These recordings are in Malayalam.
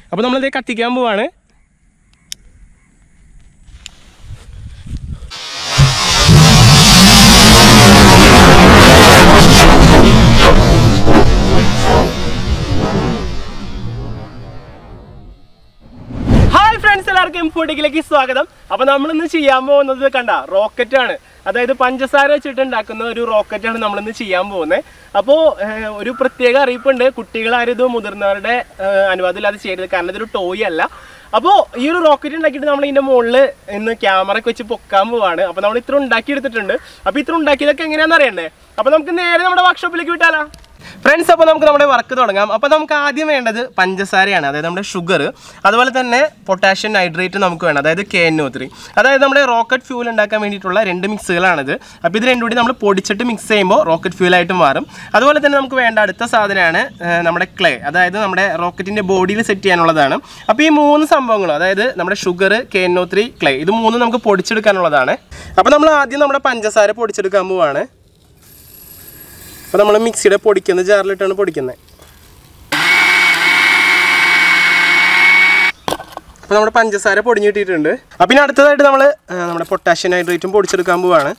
അപ്പോൾ നമ്മളിത് കത്തിക്കാൻ പോവാണ്. എല്ലാവർക്കും സ്വാഗതം. അപ്പോൾ നമ്മളിന്ന് ചെയ്യാൻ പോകുന്നത് കണ്ട റോക്കറ്റാണ്. അതായത് പഞ്ചസാര വെച്ചിട്ട് ഉണ്ടാക്കുന്ന ഒരു റോക്കറ്റാണ് നമ്മളിന്ന് ചെയ്യാൻ പോകുന്നത്. അപ്പോൾ ഒരു പ്രത്യേക അറിയിപ്പുണ്ട്, കുട്ടികളാരും മുതിർന്നവരുടെ അനുവാദമില്ലാതെ ചെയ്യരുത്, കാരണം ഇതൊരു ടോയ് അല്ല. അപ്പോൾ ഈ ഒരു റോക്കറ്റ് ഉണ്ടാക്കിയിട്ട് നമ്മൾ ഇതിൻ്റെ മുകളിൽ ഇന്ന് ക്യാമറയൊക്കെ വെച്ച് പൊക്കാൻ പോവാണ്. അപ്പോൾ നമ്മൾ ഇത്ര ഉണ്ടാക്കിയെടുത്തിട്ടുണ്ട്. അപ്പോൾ ഇത്ര ഉണ്ടാക്കിയതൊക്കെ എങ്ങനെയാണെന്ന് അറിയണ്ടേ? അപ്പോൾ നമുക്ക് നേരെ നമ്മുടെ വർക്ക്ഷോപ്പിലേക്ക് വിട്ടാലോ ഫ്രണ്ട്സ്. അപ്പോൾ നമുക്ക് നമ്മുടെ വർക്ക് തുടങ്ങാം. അപ്പോൾ നമുക്ക് ആദ്യം വേണ്ടത് പഞ്ചസാരയാണ്, അതായത് നമ്മുടെ ഷുഗർ. അതുപോലെ തന്നെ പൊട്ടാഷ്യം നൈട്രേറ്റ് നമുക്ക് വേണം, അതായത് KNO3. അതായത് നമ്മുടെ റോക്കറ്റ് ഫ്യൂൽ ഉണ്ടാക്കാൻ വേണ്ടിയിട്ടുള്ള 2 മിക്സുകളാണിത്. അപ്പോൾ ഇത് രണ്ടും കൂടി നമ്മൾ പൊടിച്ചിട്ട് മിക്സ് ചെയ്യുമ്പോൾ റോക്കറ്റ് ഫ്യൂലായിട്ട് മാറും. അതുപോലെ തന്നെ നമുക്ക് വേണ്ട അടുത്ത സാധനമാണ് നമ്മുടെ ക്ലേ, അതായത് നമ്മുടെ റോക്കറ്റിൻ്റെ ബോഡിയിൽ സെറ്റ് ചെയ്യാനുള്ളതാണ്. അപ്പോൾ ഈ 3 സംഭവങ്ങളും, അതായത് നമ്മുടെ ഷുഗർ, KNO3, ക്ലേ, ഇത് 3 നമുക്ക് പൊടിച്ചെടുക്കാനുള്ളതാണ്. അപ്പോൾ നമ്മൾ ആദ്യം നമ്മുടെ പഞ്ചസാര പൊടിച്ചെടുക്കാൻ പോവാണ്. അപ്പോൾ നമ്മൾ മിക്സിയുടെ പൊടിക്കുന്ന ജാറിലിട്ടാണ് പൊടിക്കുന്നത്. അപ്പോൾ നമ്മുടെ പഞ്ചസാര പൊടിഞ്ഞ് കിട്ടിയിട്ടുണ്ട്. അപ്പോൾ ഇനി അടുത്തതായിട്ട് നമ്മൾ നമ്മുടെ പൊട്ടാഷ്യം നൈട്രേറ്റും പൊടിച്ചെടുക്കാൻ പോവാണ്.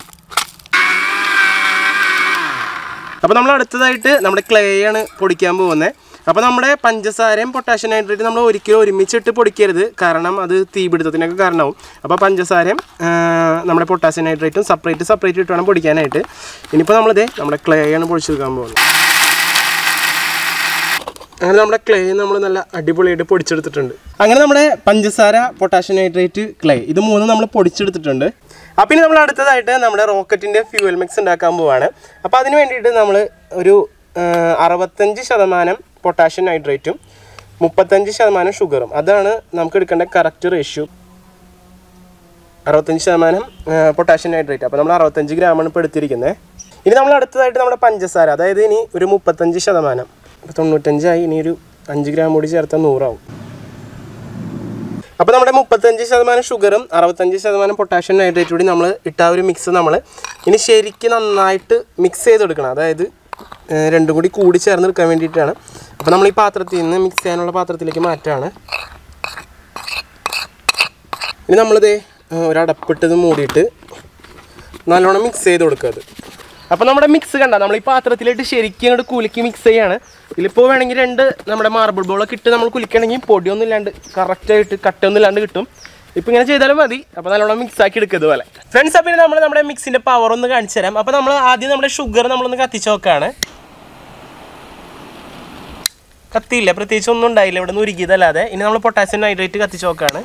അപ്പോൾ നമ്മൾ അടുത്തതായിട്ട് നമ്മുടെ ക്ലേ ആണ് പൊടിക്കാൻ പോകുന്നത്. അപ്പോൾ നമ്മുടെ പഞ്ചസാരയും പൊട്ടാഷ്യം നൈട്രേറ്റും നമ്മൾ ഒരിക്കലും ഒരുമിച്ചിട്ട് പൊടിക്കരുത്, കാരണം അത് തീപിടുത്തത്തിനൊക്കെ കാരണമാവും. അപ്പോൾ പഞ്ചസാരയും നമ്മുടെ പൊട്ടാഷ്യം നൈട്രേറ്റും സെപ്പറേറ്റ് ഇട്ട് വേണം പൊടിക്കാനായിട്ട്. ഇനിയിപ്പോൾ നമ്മളിതേ നമ്മുടെ ക്ലേ ആണ് പൊടിച്ചെടുക്കാൻ പോകുന്നത്. അങ്ങനെ നമ്മുടെ ക്ലേ നമ്മൾ നല്ല അടിപൊളിയായിട്ട് പൊടിച്ചെടുത്തിട്ടുണ്ട്. അങ്ങനെ നമ്മുടെ പഞ്ചസാര, പൊട്ടാഷ്യം നൈട്രേറ്റ്, ക്ലേ, ഇത് 3 നമ്മൾ പൊടിച്ചെടുത്തിട്ടുണ്ട്. അപ്പോൾ ഇനി നമ്മൾ അടുത്തതായിട്ട് നമ്മുടെ റോക്കറ്റിൻ്റെ ഫ്യൂവൽ മിക്സ് ഉണ്ടാക്കാൻ പോവാണ്. അപ്പോൾ അതിന് വേണ്ടിയിട്ട് നമ്മൾ ഒരു 65% പൊട്ടാഷ്യം നൈട്രേറ്റും 35% ഷുഗറും, അതാണ് നമുക്ക് എടുക്കേണ്ട കറക്റ്റ് റേഷ്യോ. 65% potassium nitrate. അപ്പോൾ നമ്മൾ 65 ഗ്രാമാണ് ഇപ്പോൾ എടുത്തിരിക്കുന്നത്. ഇനി നമ്മൾ അടുത്തതായിട്ട് നമ്മുടെ പഞ്ചസാര, അതായത് ഇനി ഒരു 35%, അപ്പോൾ 95 ആയി. ഇനി ഒരു 5 ഗ്രാം കൂടി ചേർത്താൽ 100 ആവും. അപ്പോൾ നമ്മുടെ 35% ഷുഗറും 65% പൊട്ടാഷ്യം നൈട്രേറ്റ് കൂടി നമ്മൾ ഇട്ട ഒരു മിക്സ് നമ്മൾ ഇനി ശരിക്കും നന്നായിട്ട് മിക്സ് ചെയ്തെടുക്കണം. അതായത് രണ്ടും കൂടി ചേർന്നെടുക്കാൻ വേണ്ടിയിട്ടാണ്. അപ്പോൾ നമ്മൾ ഈ പാത്രത്തിൽ നിന്ന് മിക്സ് ചെയ്യാനുള്ള പാത്രത്തിലേക്ക് മാറ്റാണ്. ഇനി നമ്മളിത് ഒരടപ്പിട്ടത് മൂടിയിട്ട് നല്ലോണം മിക്സ് ചെയ്ത് കൊടുക്കുക. അപ്പോൾ നമ്മുടെ മിക്സ് കണ്ട നമ്മൾ ഈ പാത്രത്തിലിട്ട് ശരിക്കും അങ്ങോട്ട് കുലുക്കി മിക്സ് ചെയ്യാണ്. ഇതിലിപ്പോൾ വേണമെങ്കിൽ 2 നമ്മുടെ മാർബിൾ ബോളൊക്കെ ഇട്ട് നമ്മൾ കുലിക്കുകയാണെങ്കിൽ പൊടിയൊന്നും ഇല്ലാണ്ട് കറക്റ്റായിട്ട് കട്ടയൊന്നും ഇല്ലാണ്ട് കിട്ടും. ഇപ്പോൾ ഇങ്ങനെ ചെയ്താലും മതി. അപ്പോൾ നല്ലോണം മിക്സ് ആക്കി എടുക്കുക ഇതുപോലെ ഫ്രണ്ട്സ്. അപ്പോൾ നമ്മൾ നമ്മുടെ മിക്സിൻ്റെ പവർ ഒന്ന് കാണിച്ചു തരാം. അപ്പോൾ നമ്മൾ ആദ്യം നമ്മുടെ ഷുഗർ നമ്മളൊന്ന് കത്തിച്ച് നോക്കുകയാണ്. കത്തിയില്ല, പ്രത്യേകിച്ച് ഒന്നും ഉണ്ടായില്ല, ഇവിടെ നിന്ന് ഉരുകിയതല്ലാതെ. ഇനി നമ്മൾ പൊട്ടാഷ്യം നൈട്രേറ്റ് കത്തിച്ച് നോക്കുകയാണ്.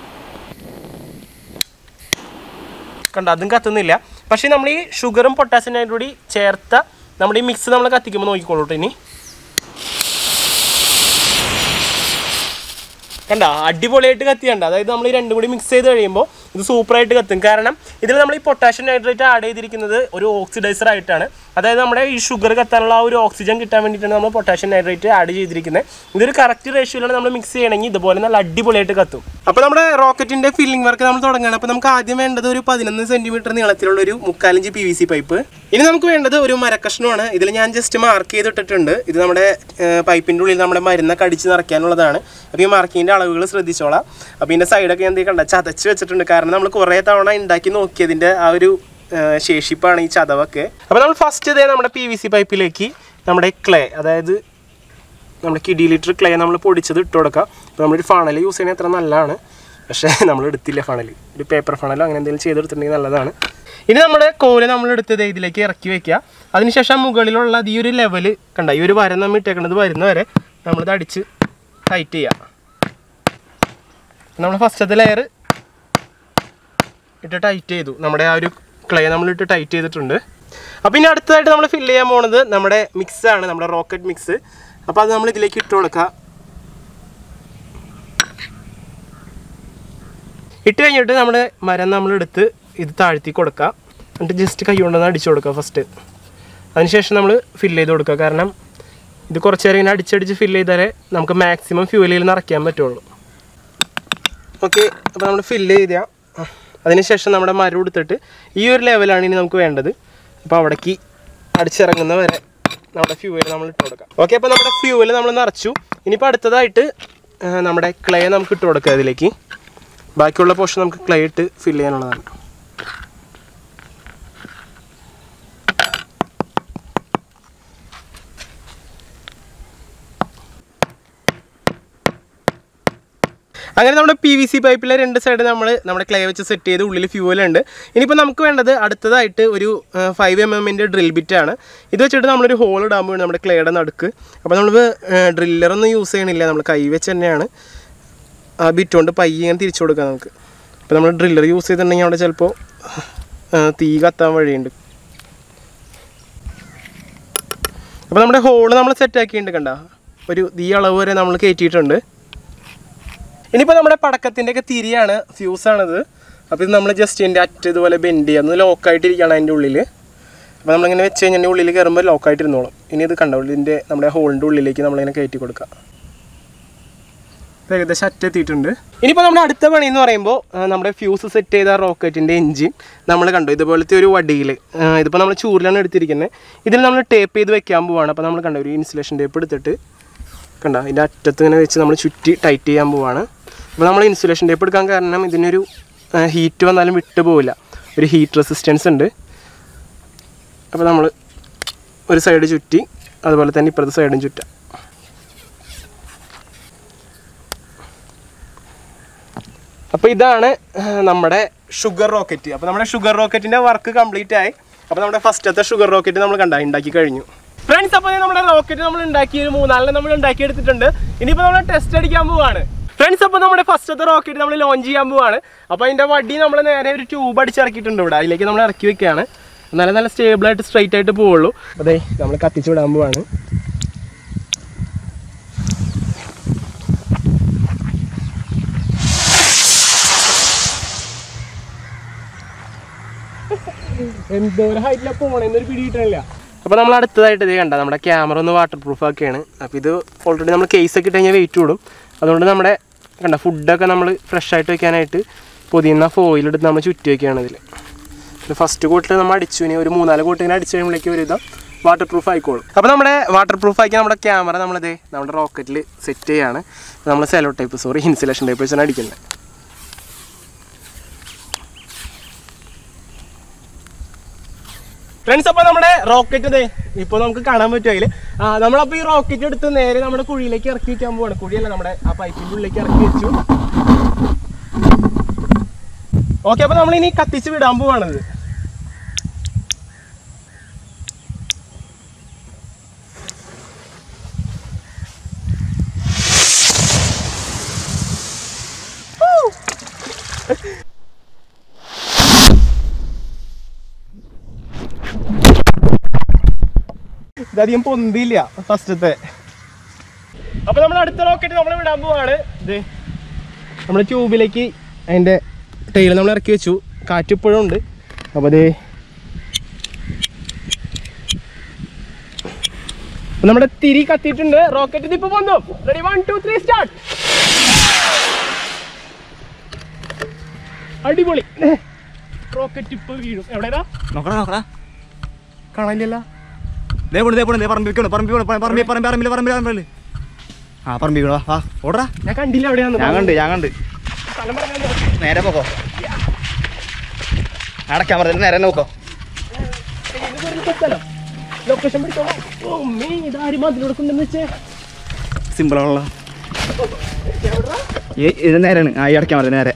കണ്ട, അതും കത്തുന്നില്ല. പക്ഷേ നമ്മൾ ഈ ഷുഗറും പൊട്ടാഷ്യം നൈട്രേറ്റും കൂടി ചേർത്ത നമ്മുടെ ഈ മിക്സ് നമ്മൾ കത്തിക്കുമ്പോൾ നോക്കിക്കോളൂ. ഇനി കണ്ട, അടിപൊളിയായിട്ട് കത്തിയണ്ട. അതായത് നമ്മൾ ഈ രണ്ടും കൂടി മിക്സ് ചെയ്ത് കഴിയുമ്പോൾ ഇത് സൂപ്പറായിട്ട് കത്തും. കാരണം ഇതിൽ നമ്മൾ ഈ പൊട്ടാഷ്യം നൈട്രേറ്റ് ആഡ് ചെയ്തിരിക്കുന്നത് ഒരു ഓക്സിഡൈസർ ആയിട്ടാണ്. അതായത് നമ്മുടെ ഈ ഷുഗർ കത്താനുള്ള ആ ഒരു ഓക്സിജൻ കിട്ടാൻ വേണ്ടിയിട്ടാണ് നമ്മൾ പൊട്ടാഷ്യം നൈട്രേറ്റ് ആഡ് ചെയ്തിരിക്കുന്നത്. ഇതൊരു കറക്റ്റ് റേഷ്യോയിലാണ് നമ്മൾ മിക്സ് ചെയ്യണമെങ്കിൽ ഇതുപോലെ നല്ല അടിപൊളിയായിട്ട് കത്തും. അപ്പോൾ നമ്മുടെ റോക്കറ്റിൻ്റെ ഫില്ലിംഗ് വർക്ക് നമ്മൾ തുടങ്ങുകയാണ്. അപ്പോൾ നമുക്ക് ആദ്യം വേണ്ടത് ഒരു 11 സെൻറ്റിമീറ്റർ നീളത്തിലുള്ള ഒരു 3/4 ഇഞ്ച് PVC പൈപ്പ്. ഇനി നമുക്ക് വേണ്ടത് ഒരു മരക്കഷ്ണമാണ്. ഇതിൽ ഞാൻ ജസ്റ്റ് മാർക്ക് ചെയ്തിട്ടിട്ടുണ്ട്. ഇത് നമ്മുടെ പൈപ്പിൻ്റെ ഉള്ളിൽ നമ്മുടെ മരുന്നൊക്കെ അടിച്ച് നിറയ്ക്കാനുള്ളതാണ്. അപ്പോൾ ഈ മാർക്കിങ്ങിൻ്റെ അളവുകൾ ശ്രദ്ധിച്ചോളാം. അപ്പോൾ ഇതിൻ്റെ സൈഡൊക്കെ ഞാൻ കണ്ട ചതച്ച് വെച്ചിട്ടുണ്ട്. കാരണം നമ്മൾ കുറേ തവണ ഉണ്ടാക്കി നോക്കിയതിൻ്റെ ആ ഒരു ശേഷിപ്പാണ് ഈ ചതവൊക്കെ. അപ്പോൾ നമ്മൾ ഫസ്റ്റ് ഇതേ നമ്മുടെ PVC പൈപ്പിലേക്ക് നമ്മുടെ ക്ലേ, അതായത് നമ്മുടെ കിഡി ക്ലേ നമ്മൾ പൊടിച്ചത് ഇട്ട് കൊടുക്കാം. അപ്പോൾ നമ്മളൊരു ഫണൽ യൂസ് ചെയ്യുന്നത് അത്ര നല്ലതാണ്, പക്ഷേ നമ്മൾ എടുത്തില്ല ഫണൽ. ഒരു പേപ്പർ ഫണലോ അങ്ങനെ എന്തെങ്കിലും ചെയ്തെടുത്തിട്ടുണ്ടെങ്കിൽ നല്ലതാണ്. ഇനി നമ്മുടെ കോല് നമ്മളെടുത്തത് ഇതിലേക്ക് ഇറക്കി വയ്ക്കുക. അതിനുശേഷം മുകളിലുള്ള ഈ ഒരു ലെവൽ കണ്ട, ഈ ഒരു വര നമ്മൾ ഇട്ടേക്കുന്നത് വരുന്നവരെ നമ്മളിത് അടിച്ച് ടൈറ്റ് ചെയ്യുക. നമ്മൾ ഫസ്റ്റത്തെ ലെയർ ഇട്ട് ടൈറ്റ് ചെയ്തു. നമ്മുടെ ആ ഒരു ക്ലേ നമ്മളിട്ട് ടൈറ്റ് ചെയ്തിട്ടുണ്ട്. അപ്പോൾ ഇനി അടുത്തതായിട്ട് നമ്മൾ ഫില്ല് ചെയ്യാൻ പോകുന്നത് നമ്മുടെ മിക്സാണ്, നമ്മുടെ റോക്കറ്റ് മിക്സ്. അപ്പോൾ അത് നമ്മൾ ഇതിലേക്ക് ഇട്ട് കൊടുക്കുക. ഇട്ട് കഴിഞ്ഞിട്ട് നമ്മുടെ മരം നമ്മളെടുത്ത് ഇത് താഴ്ത്തി കൊടുക്കുക. എന്നിട്ട് ജസ്റ്റ് കൈ കൊണ്ടൊന്ന് അടിച്ചു കൊടുക്കുക ഫസ്റ്റ്. അതിനുശേഷം നമ്മൾ ഫില്ല് ചെയ്ത് കൊടുക്കുക. കാരണം ഇത് കുറച്ച് നേരം ഇങ്ങനെ അടിച്ചടിച്ച് ഫില്ല് ചെയ്താലേ നമുക്ക് മാക്സിമം ഫ്യൂലിൽ നിറയ്ക്കാൻ പറ്റുള്ളൂ. ഓക്കെ, അപ്പോൾ നമ്മൾ ഫില്ല് ചെയ്താൽ അതിനുശേഷം നമ്മുടെ മരം എടുത്തിട്ട് ഈ ഒരു ലെവലാണ് ഇനി നമുക്ക് വേണ്ടത്. അപ്പോൾ അവിടേക്ക് അടിച്ചിറങ്ങുന്ന വരെ നമ്മുടെ ഫ്യൂവൽ നമ്മൾ ഇട്ട് കൊടുക്കാം. ഓക്കെ, അപ്പോൾ നമ്മുടെ ഫ്യൂവൽ നമ്മൾ നിറച്ചു. ഇനിയിപ്പോൾ അടുത്തതായിട്ട് നമ്മുടെ ക്ലേ നമുക്ക് ഇട്ട് കൊടുക്കുക അതിലേക്ക്. ബാക്കിയുള്ള പോർഷൻ നമുക്ക് ക്ലേ ഇട്ട് ഫില്ല് ചെയ്യാനുള്ളതാണ്. അങ്ങനെ നമ്മുടെ PVC പൈപ്പിലെ 2 സൈഡ് നമ്മുടെ ക്ലേ വെച്ച് സെറ്റ് ചെയ്ത് ഉള്ളിൽ ഫ്യൂവലുണ്ട്. ഇനിയിപ്പോൾ നമുക്ക് വേണ്ടത് അടുത്തതായിട്ട് ഒരു 5 mm ഡ്രിൽ ബിറ്റാണ്. ഇത് വെച്ചിട്ട് നമ്മളൊരു ഹോൾ ഇടാൻ പോവുകയാണ് നമ്മുടെ ക്ലേയുടെ നടുക്ക്. അപ്പോൾ നമ്മൾ ഡ്രില്ലറൊന്നും യൂസ് ചെയ്യണില്ല, നമ്മൾ കൈ വെച്ച് തന്നെയാണ് ആ ബിറ്റ് കൊണ്ട് പയ്യെ ഇങ്ങനെ തിരിച്ചു കൊടുക്കുക നമുക്ക്. അപ്പോൾ നമ്മൾ ഡ്രില്ലർ യൂസ് ചെയ്തിട്ടുണ്ടെങ്കിൽ അവിടെ ചിലപ്പോൾ തീ കത്താൻ വഴിയുണ്ട്. അപ്പോൾ നമ്മുടെ ഹോള് നമ്മൾ സെറ്റാക്കിയിട്ടുണ്ട്, കണ്ട ഒരു ഈ അളവ് വരെ നമ്മൾ കയറ്റിയിട്ടുണ്ട്. ഇനിയിപ്പോൾ നമ്മുടെ പടക്കത്തിൻ്റെയൊക്കെ തിരിയാണ്, ഫ്യൂസാണിത്. അപ്പോൾ ഇത് നമ്മൾ ജസ്റ്റ് ഇതിൻ്റെ അറ്റ് ഇതുപോലെ ബെൻഡ് ചെയ്യുക, ഒന്ന് ലോക്കായിട്ടിരിക്കുകയാണ് അതിൻ്റെ ഉള്ളിൽ. അപ്പോൾ നമ്മളിങ്ങനെ വെച്ച് കഴിഞ്ഞാൽ ഉള്ളിൽ കയറുമ്പോൾ ലോക്കായിട്ടിരുന്നോളും. ഇനി ഇത് കണ്ടോ ഇതിൻ്റെ നമ്മുടെ ഹോളിൻ്റെ ഉള്ളിലേക്ക് നമ്മളിങ്ങനെ കയറ്റി കൊടുക്കുക. ഏകദേശം അറ്റ് എത്തിയിട്ടുണ്ട്. ഇനിയിപ്പോൾ നമ്മുടെ അടുത്ത പണി എന്ന് പറയുമ്പോൾ നമ്മുടെ ഫ്യൂസ് സെറ്റ് ചെയ്ത റോക്കറ്റിൻ്റെ എൻജിൻ നമ്മൾ കണ്ടു ഇതുപോലത്തെ ഒരു വടിയിൽ, ഇതിപ്പോൾ നമ്മൾ ചൂരിലാണ് എടുത്തിരിക്കുന്നത്. ഇതിൽ നമ്മൾ ടേപ്പ് ചെയ്ത് വെക്കാൻ പോവുകയാണ്. അപ്പോൾ നമ്മൾ കണ്ട ഒരു ഇൻസുലേഷൻ ടേപ്പ് എടുത്തിട്ട് കണ്ട ഇതിൻ്റെ അറ്റത്ത് ഇങ്ങനെ വെച്ച് നമ്മൾ ചുറ്റി ടൈറ്റ് ചെയ്യാൻ പോവുകയാണ്. അപ്പോൾ നമ്മൾ ഇൻസുലേഷൻ ടേപ്പ് എടുക്കാൻ കാരണം ഇതിനൊരു ഹീറ്റ് വന്നാലും വിട്ടു പോവില്ല, ഒരു ഹീറ്റ് റെസിസ്റ്റൻസ് ഉണ്ട്. അപ്പോൾ നമ്മൾ ഒരു സൈഡ് ചുറ്റി അതുപോലെ തന്നെ ഇപ്പുറത്തെ സൈഡും ചുറ്റാം. അപ്പോൾ ഇതാണ് നമ്മുടെ ഷുഗർ റോക്കറ്റ്. അപ്പോൾ നമ്മുടെ ഷുഗർ റോക്കറ്റിൻ്റെ വർക്ക് കംപ്ലീറ്റ് ആയി. അപ്പോൾ നമ്മുടെ ഫസ്റ്റത്തെ ഷുഗർ റോക്കറ്റ് നമ്മൾ ഉണ്ടാക്കി കഴിഞ്ഞു ഫ്രണ്ട്സ്. അപ്പോൾ നമ്മുടെ റോക്കറ്റ് നമ്മൾ ഉണ്ടാക്കി ഒരു 3-4 നമ്മൾ ഉണ്ടാക്കി എടുത്തിട്ടുണ്ട്. ഇനിയിപ്പോൾ നമ്മൾ ടെസ്റ്റ് അടിക്കാൻ പോവുകയാണ് ഫ്രണ്ട്സ്. അപ്പോൾ നമ്മുടെ ഫസ്റ്റത്തെ റോക്കറ്റ് നമ്മൾ ലോഞ്ച് ചെയ്യാൻ പോവുകയാണ്. അപ്പോൾ അതിൻ്റെ വടി നമ്മൾ നേരെ ഒരു ട്യൂബ് അടിച്ചിറക്കിയിട്ടുണ്ട് ഇവിടെ, അതിലേക്ക് നമ്മൾ ഇറക്കി വെക്കുകയാണ്. നല്ല സ്റ്റേബിളായിട്ട് സ്ട്രൈറ്റ് ആയിട്ട് പോവുള്ളൂ. അതെ നമ്മൾ കത്തിച്ച് വിടാൻ പോവാണ്. എന്തോരം ഹൈറ്റിലാണ് പോകണമെന്നൊരു പിടി കിട്ടണില്ല. അപ്പോൾ നമ്മൾ അടുത്തതായിട്ട് ഇത് കണ്ട നമ്മുടെ ക്യാമറ ഒന്ന് വാട്ടർ പ്രൂഫ് ഒക്കെയാണ്. അപ്പോൾ ഇത് ഓൾറെഡി നമ്മൾ കേസൊക്കെ ഇട്ട് കഴിഞ്ഞാൽ വെയിറ്റ് കൂടും. അതുകൊണ്ട് നമ്മുടെ കണ്ട ഫുഡൊക്കെ നമ്മൾ ഫ്രഷ് ആയിട്ട് വെക്കാനായിട്ട് പൊതിയുന്ന ഫോയിലെടുത്ത് നമ്മൾ ചുറ്റി വയ്ക്കുകയാണ് ഇതിൽ. ഫസ്റ്റ് കോട്ടിൽ നമ്മൾ അടിച്ചു, ഇനി ഒരു 3-4 കോട്ടിങ്ങനെ അടിച്ചു കഴിയുമ്പോഴേക്കും ഒരു ഇതാ വാട്ടർ പ്രൂഫ് ആയിക്കോളും. അപ്പോൾ നമ്മുടെ വാട്ടർ പ്രൂഫ് ആക്കി നമ്മുടെ ക്യാമറ നമ്മളിത് നമ്മുടെ റോക്കറ്റിൽ സെറ്റ് ചെയ്യാണ്. നമ്മൾ സെലോ ടൈപ്പ് ഇൻസുലേഷൻ ടൈപ്പ് വെച്ചാണ് അടിക്കുന്നത്. ഫ്രണ്ട്സ്, അപ്പോൾ നമ്മുടെ റോക്കറ്റ് ഇതേ ഇപ്പോൾ നമുക്ക് കാണാൻ പറ്റും. അതിൽ നമ്മളപ്പോൾ ഈ റോക്കറ്റ് എടുത്ത് നേരെ നമ്മുടെ കുഴിയിലേക്ക് ഇറക്കി വെക്കാൻ പോവാണ്. കുഴിയല്ല, നമ്മുടെ ആ പൈപ്പിൻ്റെ ഉള്ളിലേക്ക് ഇറക്കി വെച്ചു. ഓക്കെ, അപ്പോൾ നമ്മളിനി കത്തിച്ച് വിടാൻ പോവാണത്. ഇതധികം പൊന്തില്ല ഫസ്റ്റത്തെ. അപ്പൊ നമ്മൾ അടുത്ത റോക്കറ്റ് നമ്മൾ വിടാൻ പോവാണ്. ഇത് നമ്മുടെ ട്യൂബിലേക്ക് അതിന്റെ ടൈൽ നമ്മൾ ഇറക്കി വെച്ചു. കാറ്റ് ഇപ്പോഴും ഉണ്ട്. അപ്പൊ അത് നമ്മുടെ തിരി കത്തിയിട്ടുണ്ട്. റോക്കറ്റ് ഇതിപ്പോ വന്നു. Ready, 1 2 3 start. അടിപൊളി. റോക്കറ്റ് ഇപ്പൊ വീഴും. എവിടെയാ നോക്കടാ, കാണാനില്ലല്ലോ. ഞാൻ കണ്ടില്ല എവിടെയാന്ന്. ഞാൻ കണ്ട് നേരെ പോക്കോ. അടയ്ക്കാൻ പറഞ്ഞ നേരെ നോക്കോ. ലൊക്കേഷൻ സിമ്പിളാണല്ലോ. ഇത് നേരാണ്. ആ ഈ അടയ്ക്കാൻ പറഞ്ഞ നേരെ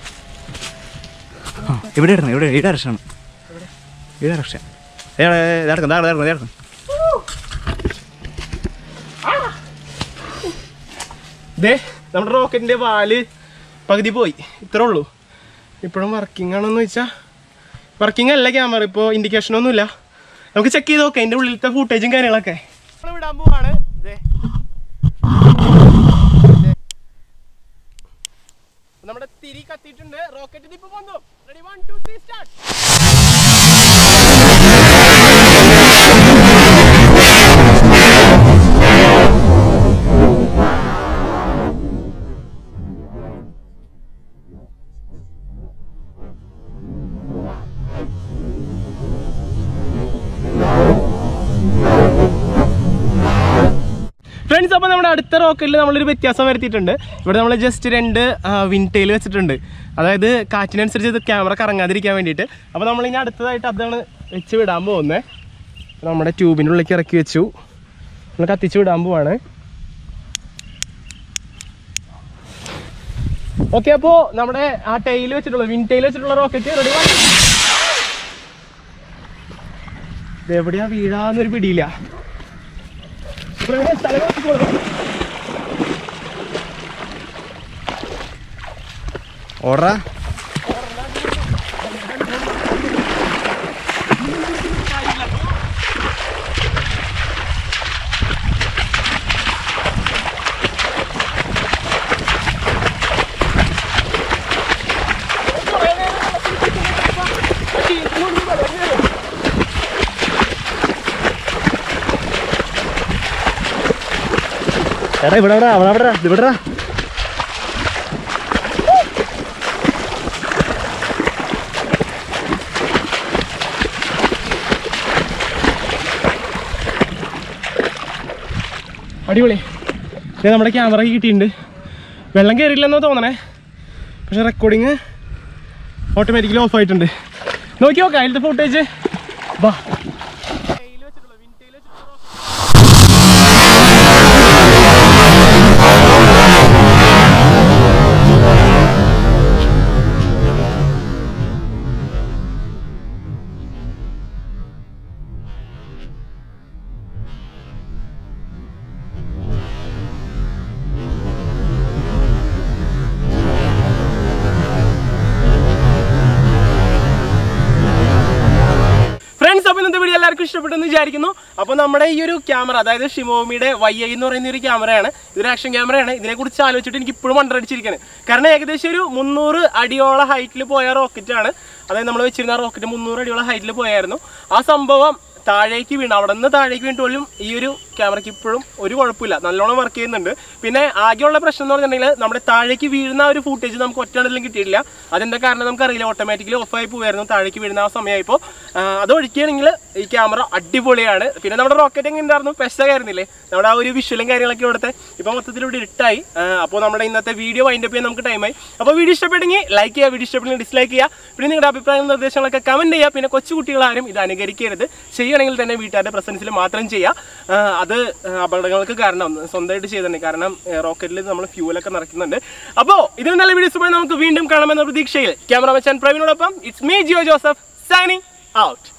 ഇവിടെ ഇടണം. ഇവിടെ ഈ ഡയറക്ഷനാണ്. ഈ ഡയറക്ഷൻ ഇടക്കണം. നമ്മുടെ റോക്കറ്റിന്റെ വാല് പകുതി പോയി. ഇത്രേ ഉള്ളൂ. ഇപ്പോഴും വർക്കിംഗ് ആണോന്ന് ചോദിച്ചാൽ വർക്കിംഗ് അല്ല ക്യാമറ. ഇപ്പോൾ ഇൻഡിക്കേഷനൊന്നുമില്ല. നമുക്ക് ചെക്ക് ചെയ്ത് നോക്കാം അതിൻ്റെ ഉള്ളിലത്തെ ഫൂട്ടേജും കാര്യങ്ങളൊക്കെ. വിടാൻ പോവാണ്. നമ്മുടെ തിരി കത്തിയിട്ടുണ്ട്. റോക്കറ്റ് ഇപ്പൊ വന്നു. Ready, 1 2 3 start. ഫ്രണ്ട്സ്, അപ്പോൾ നമ്മുടെ അടുത്ത റോക്കറ്റിൽ നമ്മളൊരു വ്യത്യാസം വരുത്തിയിട്ടുണ്ട്. ഇവിടെ നമ്മൾ ജസ്റ്റ് 2 വിൻടെയിൽ വെച്ചിട്ടുണ്ട്. അതായത് കാറ്റിനനുസരിച്ച് ഇത് ക്യാമറ കറങ്ങാതിരിക്കാൻ വേണ്ടിയിട്ട്. അപ്പോൾ നമ്മളിനി അടുത്തതായിട്ട് അതാണ് വെച്ച് വിടാൻ പോകുന്നത്. നമ്മുടെ ട്യൂബിൻ്റെ ഉള്ളിലേക്ക് ഇറക്കി വെച്ചു. നമ്മൾ കത്തിച്ച് വിടാൻ പോവാണ്. ഓക്കെ, അപ്പോൾ നമ്മുടെ ആ ടെയിൽ വെച്ചിട്ടുള്ള വിൻടെയിൽ വെച്ചിട്ടുള്ള റോക്കറ്റ് റെഡി. ഇതെവിടെയാ വീഴാന്നൊരു പിടിയില്ല. ഓടാ എടാ ഇവിടെ ഇവിടെ അടിപൊളി. ഇത് നമ്മുടെ ക്യാമറ കിട്ടിയിട്ടുണ്ട്. വെള്ളം കയറിയില്ലെന്നോ തോന്നണേ, പക്ഷെ റെക്കോർഡിങ് ഓട്ടോമാറ്റിക്കലി ഓഫ് ആയിട്ടുണ്ട്. നോക്കി നോക്കാം അതിലത്തെ ഫുട്ടേജ്. വാ, എല്ലാവർക്കും ഇഷ്ടപ്പെട്ടെന്ന് വിചാരിക്കുന്നു. അപ്പോൾ നമ്മുടെ ഈ ഒരു ക്യാമറ, അതായത് ഷിമോമിയുടെ YI എന്ന് പറയുന്ന ഒരു ക്യാമറയാണ്. ഇതൊരു ആക്ഷൻ ക്യാമറയാണ്. ഇതിനെക്കുറിച്ച് ആലോചിച്ചിട്ട് എനിക്ക് ഇപ്പോഴും വണ്ടടിച്ചിരിക്കുകയാണ്. കാരണം ഏകദേശം ഒരു 300 അടിയോളം ഹൈറ്റിൽ പോയ റോക്കറ്റാണ്. അതായത് നമ്മൾ വെച്ചിരുന്ന റോക്കറ്റ് 300 അടിയോളം ഹൈറ്റിൽ പോയായിരുന്നു. ആ സംഭവം താഴേക്ക് വീണ്, അവിടെ നിന്ന് താഴേക്ക് വീണിട്ട് പോലും ഈ ഒരു ക്യാമറയ്ക്ക് ഇപ്പോഴും ഒരു കുഴപ്പമില്ല, നല്ലോണം വർക്ക് ചെയ്യുന്നുണ്ട്. പിന്നെ ആകെയുള്ള പ്രശ്നം എന്ന് പറഞ്ഞിട്ടുണ്ടെങ്കിൽ നമ്മുടെ താഴേക്ക് വീഴുന്ന ഒരു ഫുട്ടേജ് നമുക്ക് ഒറ്റയാണെങ്കിലും കിട്ടിയിട്ടില്ല. അതിൻ്റെ കാരണം നമുക്കറിയില്ല, ഓട്ടോമാറ്റിക്കലി ഓഫായി പോയായിരുന്നു താഴേക്ക് വീഴുന്ന ആ സമയമായപ്പോൾ. അത് ഒഴിക്കുകയാണെങ്കിൽ ഈ ക്യാമറ അടിപൊളിയാണ്. പിന്നെ നമ്മുടെ റോക്കറ്റ് എങ്ങനെ ഉണ്ടായിരുന്നു, പെശകായിരുന്നില്ലേ നമ്മുടെ ആ ഒരു വിഷ്വലും കാര്യങ്ങളൊക്കെ ഇവിടുത്തെ. ഇപ്പോൾ മൊത്തത്തിൽ ഇവിടെ ഇട്ടായി. അപ്പോൾ നമ്മുടെ ഇന്നത്തെ വീഡിയോ വൈൻഡപ്പ് ചെയ്യാൻ നമുക്ക് ടൈമായി. അപ്പോൾ വീഡിയോ ഇഷ്ടപ്പെട്ടെങ്കിൽ ലൈക്ക് ചെയ്യുക, വീഡിയോ ഇഷ്ടപ്പെട്ടെങ്കിൽ ഡിസ്ലൈക്ക് ചെയ്യുക. പിന്നെ നിങ്ങളുടെ അഭിപ്രായങ്ങളും നിർദ്ദേശങ്ങളൊക്കെ കമൻറ്റ് ചെയ്യുക. പിന്നെ കൊച്ചുകുട്ടികളാരും ഇത് അനുകരിക്കരുത്. ചെയ്യുകയാണെങ്കിൽ തന്നെ വീട്ടുകാരുടെ പ്രസൻസിൽ മാത്രം ചെയ്യുക. അത് അപകടങ്ങൾക്ക് കാരണം സ്വന്തമായിട്ട് ചെയ്തിട്ടുണ്ട്. കാരണം റോക്കറ്റിൽ നമ്മൾ ഫ്യൂലൊക്കെ നിറയ്ക്കുന്നുണ്ട്. അപ്പോൾ ഇതിന് നല്ല വീഡിയോസുമായി നമുക്ക് വീണ്ടും കാണാമെന്ന പ്രതീക്ഷയിൽ ക്യാമറമാൻ പ്രവീണോടൊപ്പം it's me Jio Joseph signing out.